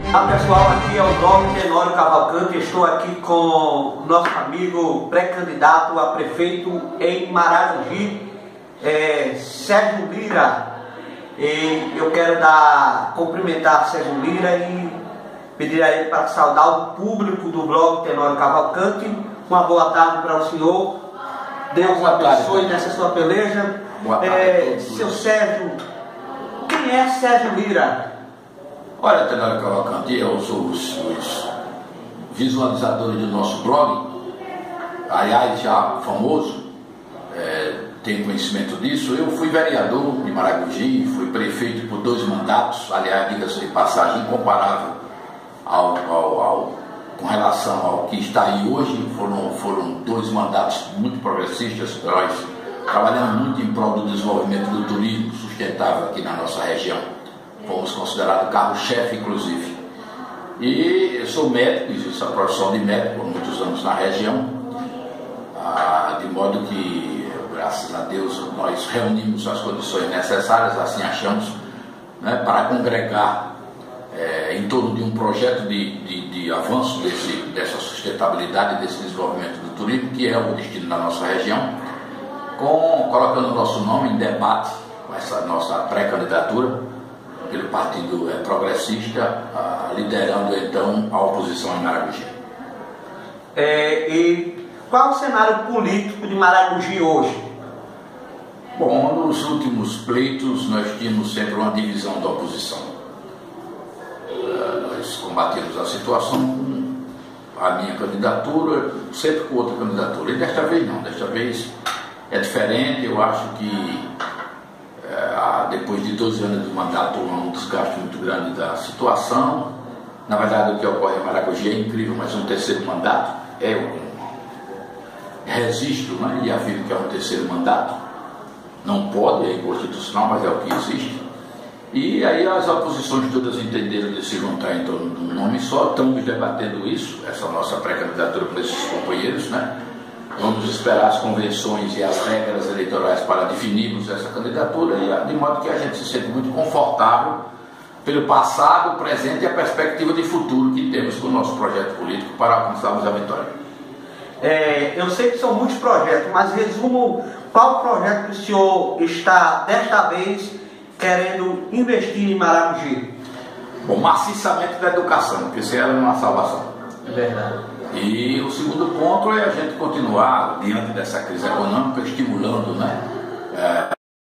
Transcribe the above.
Olá pessoal, aqui é o Dr. Tenório Cavalcante. Estou aqui com o nosso amigo pré-candidato a prefeito em Maragogi, Sérgio Lira. E eu quero cumprimentar Sérgio Lira e pedir a ele para saudar o público do blog Tenório Cavalcante. Uma boa tarde para o senhor. Deus abençoe nessa sua peleja. Boa tarde. Seu Sérgio, quem é Sérgio Lira? Olha, Tenório Cavalcante, eu sou os visualizadores do nosso blog, aliás, já famoso, tenho conhecimento disso. Eu fui vereador de Maragogi, fui prefeito por 2 mandatos, aliás, diga-se de passagem, incomparável com relação ao que está aí hoje. Foram 2 mandatos muito progressistas. Nós trabalhamos muito em prol do desenvolvimento do turismo sustentável aqui na nossa região. Fomos considerados carro-chefe, inclusive. E eu sou médico, existe a profissão de médico há muitos anos na região, de modo que, graças a Deus, nós reunimos as condições necessárias, assim achamos, né, para congregar em torno de um projeto de avanço dessa sustentabilidade, desse desenvolvimento do turismo, que é o destino da nossa região, colocando o nosso nome em debate com essa nossa pré-candidatura pelo Partido Progressista, liderando então a oposição em Maragogi. E qual é o cenário político de Maragogi hoje? Bom, nos últimos pleitos nós tínhamos sempre uma divisão da oposição. Nós combatemos a situação com a minha candidatura, sempre com outra candidatura. E desta vez não, desta vez é diferente. Eu acho que depois de 12 anos de mandato, um desgaste muito grande da situação. Na verdade, o que ocorre em Maragogi é incrível, mas um terceiro mandato resisto, né, e afirmo que é um terceiro mandato. Não pode, é inconstitucional, mas é o que existe. E aí as oposições todas entenderam de se juntar em torno de um nome só. Estamos debatendo isso, essa nossa pré-candidatura para esses companheiros, né? Vamos esperar as convenções e as regras eleitorais para definirmos essa candidatura, de modo que a gente se sente muito confortável pelo passado, presente e a perspectiva de futuro que temos com o nosso projeto político para alcançarmos a vitória. Eu sei que são muitos projetos, mas resumo qual projeto que o senhor está, desta vez, querendo investir em Maragogi. Bom, maciçamento da educação, porque isso era uma salvação. É verdade. E o segundo ponto é a gente continuar, diante dessa crise econômica, estimulando, né,